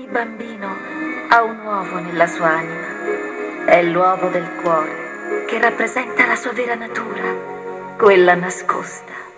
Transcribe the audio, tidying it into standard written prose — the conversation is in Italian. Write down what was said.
bambino ha un uovo nella sua anima. È l'uovo del cuore che rappresenta la sua vera natura, quella nascosta.